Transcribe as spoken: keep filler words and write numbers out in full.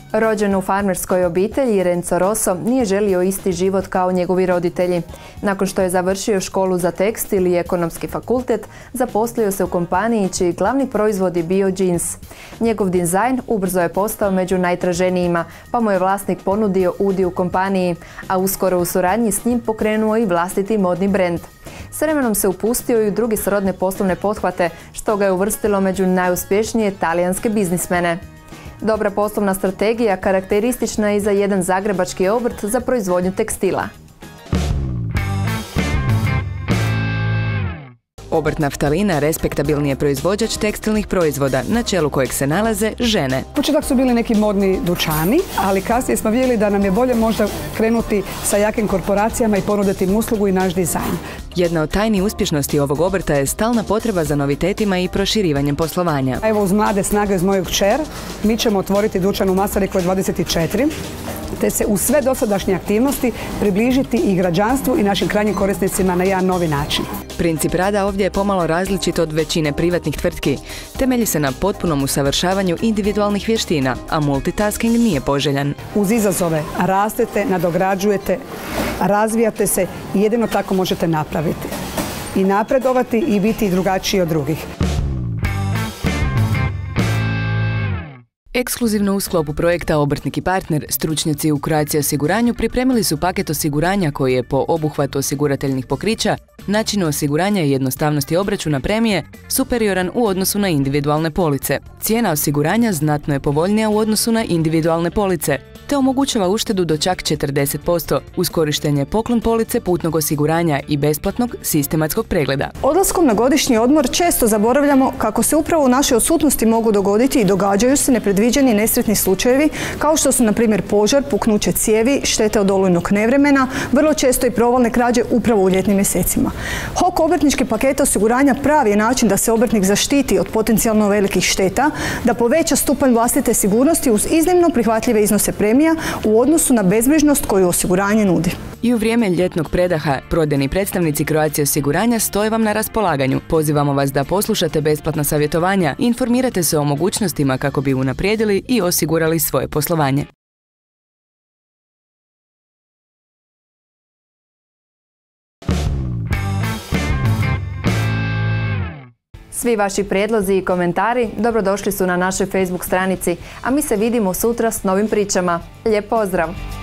Rođen u farmerskoj obitelji, Renzo Rosso nije želio isti život kao njegovi roditelji. Nakon što je završio školu za tekstil i ekonomski fakultet, zaposlio se u kompaniji čiji glavni proizvod je bio džins. Njegov dizajn ubrzo je postao među najtraženijima, pa mu je vlasnik ponudio udio u kompaniji, a uskoro u suradnji s njim pokrenuo i vlastiti modni brend. S vremenom se upustio i u druge srodne poslovne pothvate, što ga je uvrstilo među najuspješnije talijanske biznismene. Dobra poslovna strategija karakteristična je i za jedan zagrebački obrt za proizvodnju tekstila. Obrt Naftalina respektabilni je proizvođač tekstilnih proizvoda, na čelu kojeg se nalaze žene. Početak su bili neki modni dućani, ali kasnije smo vidjeli da nam je bolje možda krenuti sa jakim korporacijama i ponuditi im uslugu i naš dizajn. Jedna od tajni uspješnosti ovog obrta je stalna potreba za novitetima i proširivanjem poslovanja. Evo, uz mlade snage iz mojeg kćer, mi ćemo otvoriti dućan u Masarykoj dvadeset četiri, te se uz sve dosadašnje aktivnosti približiti i građanstvu i našim krajnjim korisnicima na jedan novi način. Princip rada ovdje je pomalo različit od većine privatnih tvrtki. Temelji se na potpunom usavršavanju individualnih vještina, a multitasking nije poželjan. Uz izazove rastete, nadograđujete, razvijate se i jedino tako možete napraviti. I napredovati i biti drugačiji od drugih. Ekskluzivno u sklopu projekta Obrtnik i partner, stručnjaci u Croatia osiguranju pripremili su paket osiguranja koji je po obuhvatu osigurateljnih pokrića, načinu osiguranja i jednostavnosti obračuna premije superioran u odnosu na individualne police. Cijena osiguranja znatno je povoljnija u odnosu na individualne police, te omogućava uštedu do čak četrdeset posto uz korištenje poklon police putnog osiguranja i besplatnog sistematskog pregleda. Odlaskom na godišnji odmor često zaboravljamo kako se upravo u našoj odsutnosti mogu dogoditi i događaju se nepredviđeni nesretni slučajevi, kao što su na primjer požar, puknuće cijevi, štete od olujnog nevremena, vrlo često i provalne krađe upravo u ljetnim mjesecima. H O K obrtnički paket osiguranja pravi je način da se obrtnik zaštiti od potencijalno velikih šteta, da poveća stupanj vlastite sigurnosti uz iznimno prihvatljive iznose premija u odnosu na bezbrižnost koju osiguranje nudi. I u vrijeme ljetnog predaha prodajni predstavnici Croatia osiguranja stoje vam na raspolaganju. Pozivamo vas da poslušate besplatna savjetovanja i informirate se o mogućnostima kako bi unaprijedili i osigurali svoje poslovanje. Svi vaši prijedlozi i komentari dobrodošli su na našoj Facebook stranici, a mi se vidimo sutra s novim pričama. Lijep pozdrav!